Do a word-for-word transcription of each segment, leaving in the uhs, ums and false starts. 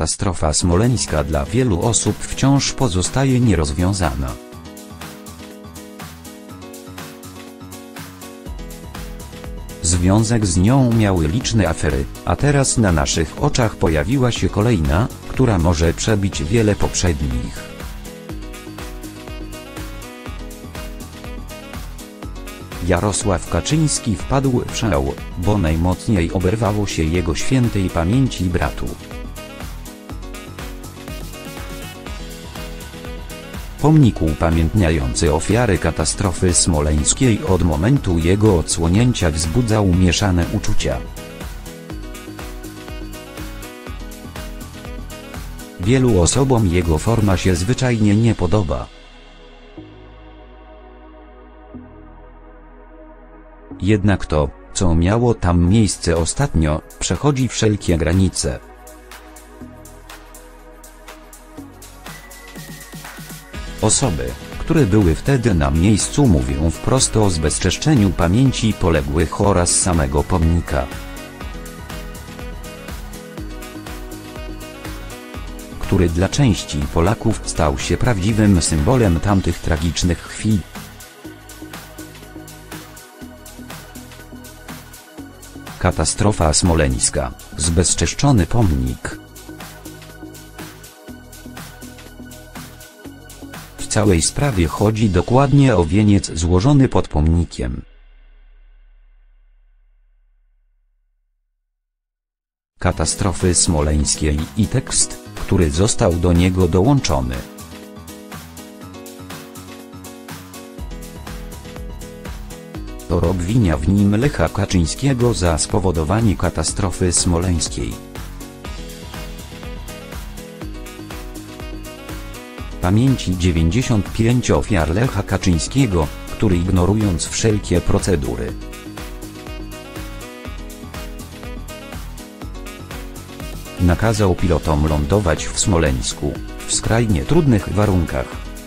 Katastrofa smoleńska dla wielu osób wciąż pozostaje nierozwiązana. Związek z nią miały liczne afery, a teraz na naszych oczach pojawiła się kolejna, która może przebić wiele poprzednich. Jarosław Kaczyński wpadł w szał, bo najmocniej oberwało się jego świętej pamięci bratu. Pomnik upamiętniający ofiary katastrofy smoleńskiej od momentu jego odsłonięcia wzbudzał mieszane uczucia. Wielu osobom jego forma się zwyczajnie nie podoba. Jednak to, co miało tam miejsce ostatnio, przechodzi wszelkie granice. Osoby, które były wtedy na miejscu, mówią wprost o zbezczeszczeniu pamięci poległych oraz samego pomnika, który dla części Polaków stał się prawdziwym symbolem tamtych tragicznych chwil. Katastrofa smoleńska, zbezczeszczony pomnik. W całej sprawie chodzi dokładnie o wieniec złożony pod pomnikiem. Katastrofy smoleńskiej i tekst, który został do niego dołączony. Autor obwinia w nim Lecha Kaczyńskiego za spowodowanie katastrofy smoleńskiej. Pamięci dziewięćdziesiąt pięć ofiar Lecha Kaczyńskiego, który ignorując wszelkie procedury, nakazał pilotom lądować w Smoleńsku, w skrajnie trudnych warunkach.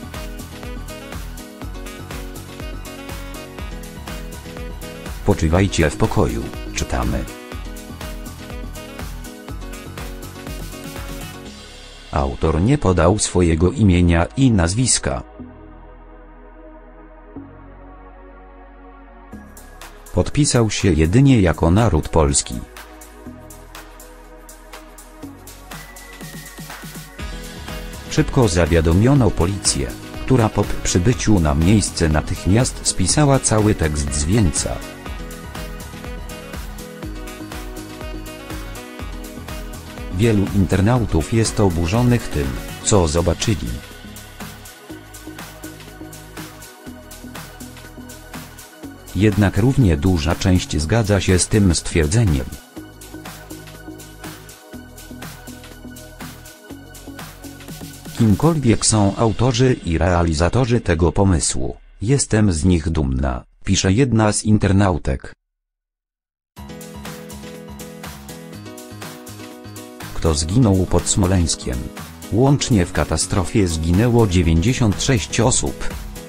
Poczywajcie w pokoju, czytamy. Autor nie podał swojego imienia i nazwiska. Podpisał się jedynie jako naród polski. Szybko zawiadomiono policję, która po przybyciu na miejsce natychmiast spisała cały tekst z wieńca. Wielu internautów jest oburzonych tym, co zobaczyli. Jednak równie duża część zgadza się z tym stwierdzeniem. Kimkolwiek są autorzy i realizatorzy tego pomysłu, jestem z nich dumna, pisze jedna z internautek. Kto zginął pod Smoleńskiem? Łącznie w katastrofie zginęło dziewięćdziesiąt sześć osób.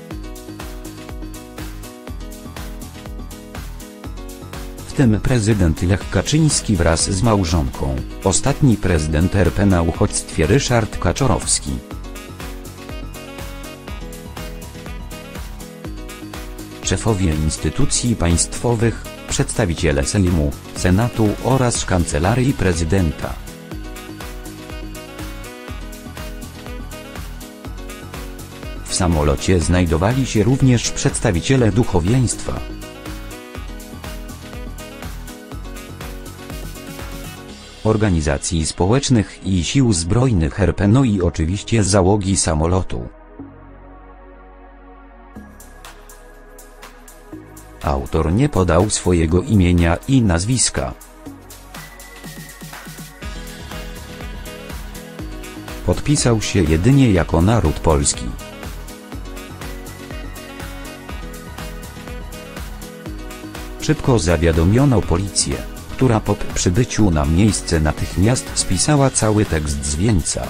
W tym prezydent Lech Kaczyński wraz z małżonką, ostatni prezydent R P na uchodźstwie Ryszard Kaczorowski. Szefowie instytucji państwowych, przedstawiciele Sejmu, Senatu oraz Kancelarii Prezydenta. W samolocie znajdowali się również przedstawiciele duchowieństwa. Organizacji społecznych i sił zbrojnych R P, no i oczywiście załogi samolotu. Autor nie podał swojego imienia i nazwiska. Podpisał się jedynie jako naród polski. Szybko zawiadomiono policję, która po przybyciu na miejsce natychmiast spisała cały tekst z wieńca.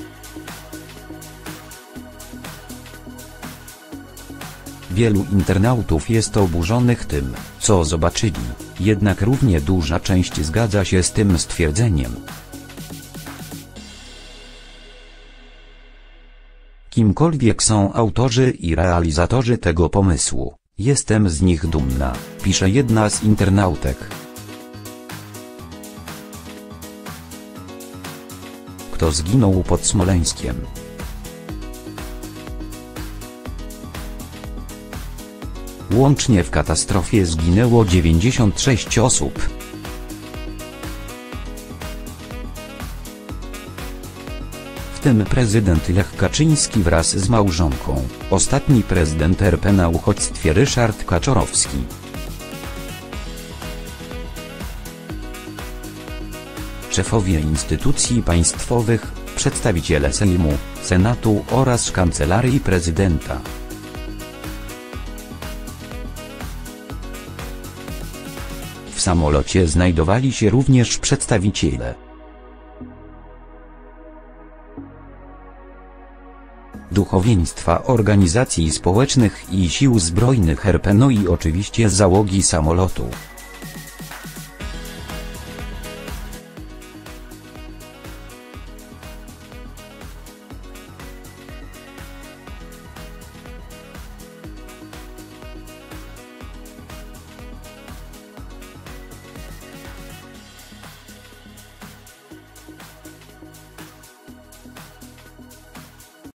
Wielu internautów jest oburzonych tym, co zobaczyli, jednak równie duża część zgadza się z tym stwierdzeniem. Kimkolwiek są autorzy i realizatorzy tego pomysłu, jestem z nich dumna, pisze jedna z internautek. Kto zginął pod Smoleńskiem? Łącznie w katastrofie zginęło dziewięćdziesiąt sześć osób. W tym prezydent Lech Kaczyński wraz z małżonką, ostatni prezydent R P na uchodźstwie Ryszard Kaczorowski. Szefowie instytucji państwowych, przedstawiciele Sejmu, Senatu oraz Kancelarii Prezydenta. W samolocie znajdowali się również przedstawiciele duchowieństwa, organizacji społecznych i sił zbrojnych R P, no i oczywiście załogi samolotu.